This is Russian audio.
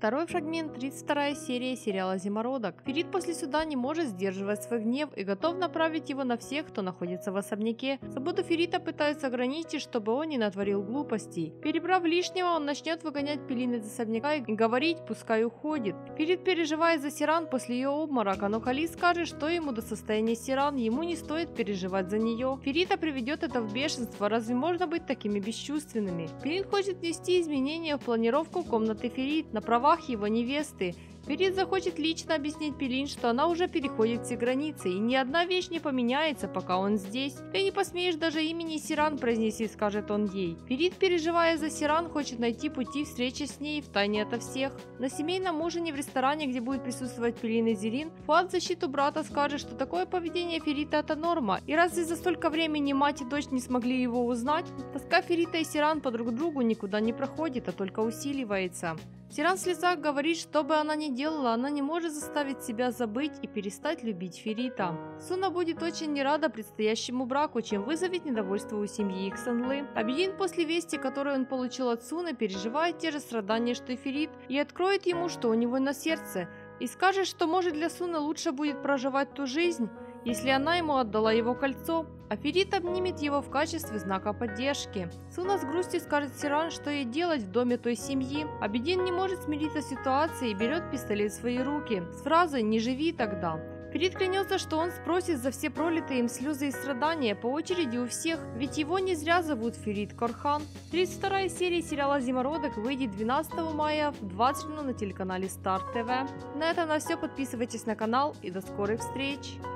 Второй фрагмент, 32 серия сериала «Зимородок». Ферит после суда не может сдерживать свой гнев и готов направить его на всех, кто находится в особняке. Свободу Ферита пытаются ограничить, чтобы он не натворил глупостей. Перебрав лишнего, он начнет выгонять Пелин из особняка и говорить, пускай уходит. Ферит переживает за Сиран после ее обморока, но Кали скажет, что ему до состояния Сиран, ему не стоит переживать за нее. Ферита приведет это в бешенство, разве можно быть такими бесчувственными? Пелин хочет внести изменения в планировку комнаты Ферит на правах его невесты. Ферит захочет лично объяснить Пелин, что она уже переходит все границы, и ни одна вещь не поменяется, пока он здесь. Ты не посмеешь даже имени Сиран произнести, скажет он ей. Ферит, переживая за Сиран, хочет найти пути встречи с ней втайне ото всех. На семейном ужине в ресторане, где будет присутствовать Пелин и Зерин, Фуад в защиту брата скажет, что такое поведение Ферита это норма, и разве за столько времени мать и дочь не смогли его узнать? Тоска Ферита и Сиран по друг другу никуда не проходит, а только усиливается. Сиран в слезах говорит, что бы она ни делала, она не может заставить себя забыть и перестать любить Ферита. Суна будет очень не рада предстоящему браку, чем вызовет недовольство у семьи Иксанлы. Абедин после вести, которую он получил от Суны, переживает те же страдания, что и Ферит, и откроет ему, что у него на сердце, и скажет, что может для Суны лучше будет проживать ту жизнь, если она ему отдала его кольцо, а Ферит обнимет его в качестве знака поддержки. Суна с грустью скажет Сиран, что ей делать в доме той семьи. Абедин не может смириться с ситуацией и берет пистолет в свои руки с фразой «Не живи тогда». Ферит клянется, что он спросит за все пролитые им слезы и страдания по очереди у всех, ведь его не зря зовут Ферит Корхан. 32 серия сериала «Зимородок» выйдет 12 мая в 20:00 на телеканале Star TV. На этом на все, подписывайтесь на канал и до скорых встреч!